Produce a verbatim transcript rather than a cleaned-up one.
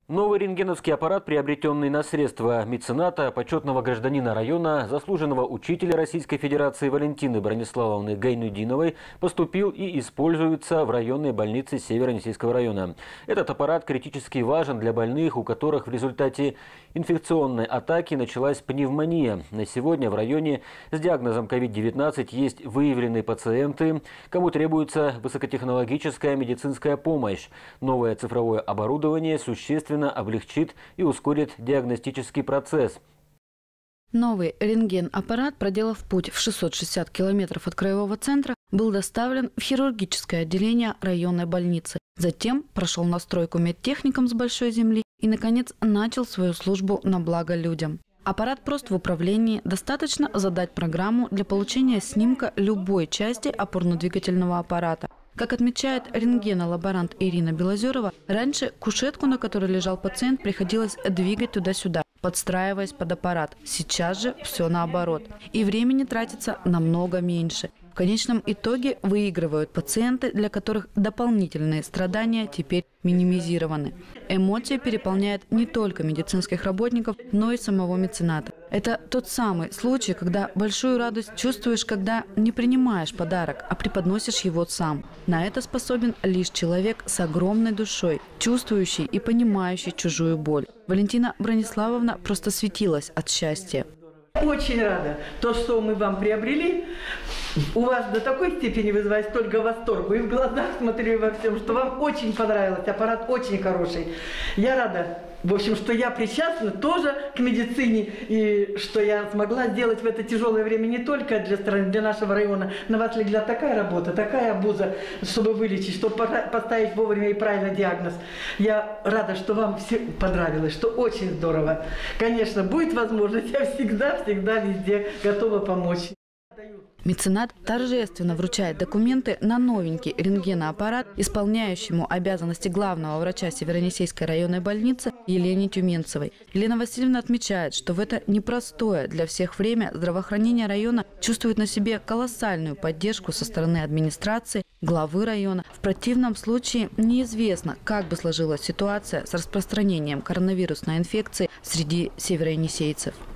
Новый рентгеновский аппарат, приобретенный на средства мецената, почетного гражданина района, заслуженного учителя Российской Федерации Валентины Брониславовны Гайнудиновой, поступил и используется в районной больнице Северо-Енисейского района. Этот аппарат критически важен для больных, у которых в результате инфекционной атаки началась пневмония. На сегодня в районе с диагнозом ковид девятнадцать есть выявленные пациенты, кому требуется высокотехнологическая медицинская помощь. Новое цифровое оборудование существенно облегчит и ускорит диагностический процесс. Новый рентген-аппарат, проделав путь в шестьсот шестьдесят километров от краевого центра, был доставлен в хирургическое отделение районной больницы. Затем прошел настройку медтехникам с большой земли и, наконец, начал свою службу на благо людям. Аппарат прост в управлении, достаточно задать программу для получения снимка любой части опорно-двигательного аппарата. Как отмечает рентгенолаборант Ирина Белозерова, раньше кушетку, на которой лежал пациент, приходилось двигать туда-сюда, подстраиваясь под аппарат. Сейчас же все наоборот. И времени тратится намного меньше. В конечном итоге выигрывают пациенты, для которых дополнительные страдания теперь минимизированы. Эмоция переполняет не только медицинских работников, но и самого мецената. Это тот самый случай, когда большую радость чувствуешь, когда не принимаешь подарок, а преподносишь его сам. На это способен лишь человек с огромной душой, чувствующий и понимающий чужую боль. Валентина Брониславовна просто светилась от счастья. Очень рада. То, что мы вам приобрели, у вас до такой степени вызывает столько восторга. И в глазах смотрю во всем, что вам очень понравилось. Аппарат очень хороший. Я рада, в общем, что я причастна тоже к медицине. И что я смогла сделать в это тяжелое время не только для страны, для нашего района. На вас легла такая работа, такая обуза, чтобы вылечить, чтобы поставить вовремя и правильно диагноз. Я рада, что вам все понравилось, что очень здорово. Конечно, будет возможность, я всегда, всегда везде готова помочь. Меценат торжественно вручает документы на новенький рентгеноаппарат исполняющему обязанности главного врача Северо-Енисейской районной больницы Елене Тюменцевой. Елена Васильевна отмечает, что в это непростое для всех время здравоохранение района чувствует на себе колоссальную поддержку со стороны администрации, главы района. В противном случае неизвестно, как бы сложилась ситуация с распространением коронавирусной инфекции среди североенисейцев.